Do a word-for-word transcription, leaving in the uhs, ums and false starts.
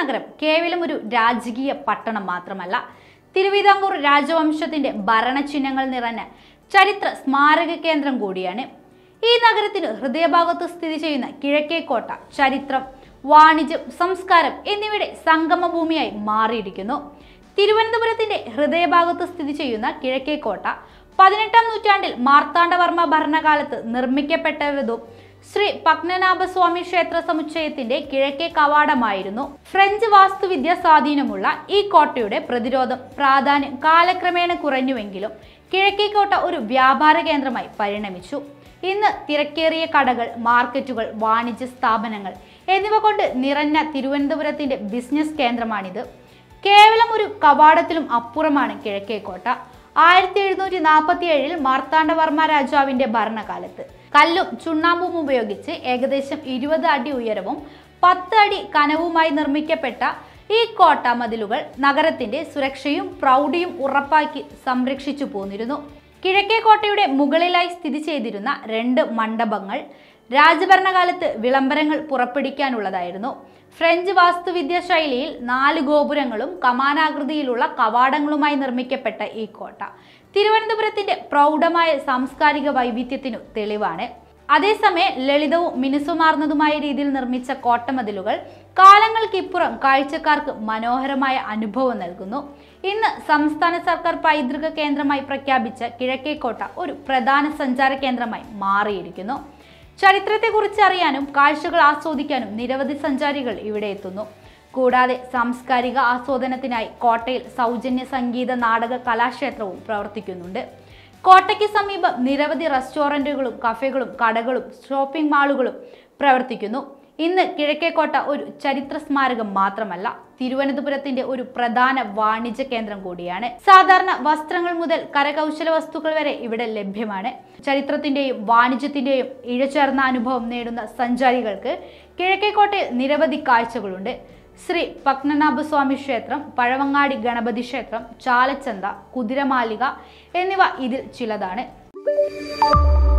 നഗരം കേവലം ഒരു രാജകീയ പട്ടണം മാത്രമല്ല, തിരുവിതാംകൂർ രാജവംശത്തിന്റെ ഭരണചിഹ്നങ്ങൾ നിറഞ്ഞ ചരിത്ര സ്മാരക കേന്ദ്രം കൂടിയാണ്. ഈ നഗരത്തിന് ഹൃദയഭാഗത്ത് സ്ഥിതി ചെയ്യുന്ന കിഴക്കേക്കോട്ട ചരിത്രം, വാണിജ്യം, സംസ്കാരം എന്നിവയുടെ സംഗമഭൂമിയായി മാറിയിരിക്കുന്നു. തിരുവനന്തപുരത്തിന്റെ ഹൃദയഭാഗത്ത് സ്ഥിതി ചെയ്യുന്ന കിഴക്കേക്കോട്ട പതിനെട്ടാം നൂറ്റാണ്ടിൽ മാർത്താണ്ഡവർമ്മ ഭരണകാലത്ത് നിർമ്മിക്കപ്പെട്ടതും ശ്രീ പത്മനാഭസ്വാമി ക്ഷേത്ര സമുച്ചയത്തിന്റെ കിഴക്കേ കവാടമായിരുന്നു. ഫ്രഞ്ച് വാസ്തുവിദ്യ സ്വാധീനമുള്ള ഈ കോട്ടയുടെ പ്രതിരോധം പ്രാധാന്യം കാലക്രമേണ കുറഞ്ഞുവെങ്കിലും കിഴക്കേക്കോട്ട ഒരു വ്യാപാര കേന്ദ്രമായി പരിണമിച്ചു. ഇന്ന് തിരക്കേറിയ കടകൾ, മാർക്കറ്റുകൾ, വാണിജ്യ സ്ഥാപനങ്ങൾ എന്നിവ കൊണ്ട് നിറഞ്ഞ തിരുവനന്തപുരത്തിന്റെ ബിസിനസ് കേന്ദ്രമാണിത്. കേവലം ഒരു കവാടത്തിലും അപ്പുറമാണ് കിഴക്കേക്കോട്ട. ആയിരത്തി എഴുന്നൂറ്റി നാൽപ്പത്തി ഏഴിൽ മാർത്താണ്ഡവർമ്മ രാജാവിന്റെ ഭരണകാലത്ത് കല്ലും ചുണ്ണാമ്പും ഉപയോഗിച്ച് ഏകദേശം ഇരുപത് അടി ഉയരവും പത്ത് അടി കനവുമായി നിർമ്മിക്കപ്പെട്ട ഈ കോട്ട മതിലുകൾ നഗരത്തിന്റെ സുരക്ഷയും പ്രൗഢിയും ഉറപ്പാക്കി സംരക്ഷിച്ചു പോന്നിരുന്നു. കിഴക്കേക്കോട്ടയുടെ മുകളിലായി സ്ഥിതി ചെയ്തിരുന്ന രണ്ട് മണ്ഡപങ്ങൾ രാജഭരണകാലത്ത് വിളംബരങ്ങൾ പുറപ്പെടുവിക്കാനുള്ളതായിരുന്നു. ഫ്രഞ്ച് വാസ്തുവിദ്യ ശൈലിയിൽ നാല് ഗോപുരങ്ങളും കമാനാകൃതിയിലുള്ള കവാടങ്ങളുമായി നിർമ്മിക്കപ്പെട്ട ഈ കോട്ട തിരുവനന്തപുരത്തിന്റെ പ്രൗഢമായ സാംസ്കാരിക വൈവിധ്യത്തിനു തെളിവാണ്. അതേസമയം ലളിതവും മിനുസുമാർന്നതുമായ രീതിയിൽ നിർമ്മിച്ച കോട്ടമതിലുകൾ കാലങ്ങൾക്കിപ്പുറം കാഴ്ചക്കാർക്ക് മനോഹരമായ അനുഭവം നൽകുന്നു. ഇന്ന് സംസ്ഥാന സർക്കാർ പൈതൃക കേന്ദ്രമായി പ്രഖ്യാപിച്ച കിഴക്കേക്കോട്ട ഒരു പ്രധാന സഞ്ചാര കേന്ദ്രമായി മാറിയിരിക്കുന്നു. ചരിത്രത്തെക്കുറിച്ച് അറിയാനും കാഴ്ചകൾ ആസ്വദിക്കാനും നിരവധി സഞ്ചാരികൾ ഇവിടെ എത്തുന്നു. കൂടാതെ സാംസ്കാരിക ആസ്വാദനത്തിനായി കോട്ടയിൽ സൗജന്യ സംഗീത നാടക കലാക്ഷേത്രവും പ്രവർത്തിക്കുന്നുണ്ട്. കോട്ടയ്ക്ക് സമീപം നിരവധി റെസ്റ്റോറൻറ്റുകളും കഫേകളും കടകളും ഷോപ്പിംഗ് മാളുകളും പ്രവർത്തിക്കുന്നു. ഇന്ന് കിഴക്കേക്കോട്ട ഒരു ചരിത്ര സ്മാരകം മാത്രമല്ല, തിരുവനന്തപുരത്തിന്റെ ഒരു പ്രധാന വാണിജ്യ കേന്ദ്രം കൂടിയാണ്. സാധാരണ വസ്ത്രങ്ങൾ മുതൽ കരകൗശല വസ്തുക്കൾ വരെ ഇവിടെ ലഭ്യമാണ്. ചരിത്രത്തിന്റെയും വാണിജ്യത്തിന്റെയും ഇഴചേർന്ന അനുഭവം നേടുന്ന സഞ്ചാരികൾക്ക് കിഴക്കേക്കോട്ടയിൽ നിരവധി കാഴ്ചകളുണ്ട്. ശ്രീ പത്മനാഭസ്വാമി ക്ഷേത്രം, പഴവങ്ങാടി ഗണപതി ക്ഷേത്രം, ചാലച്ചന്ത, കുതിരമാലിക എന്നിവ ഇതിൽ ചിലതാണ്.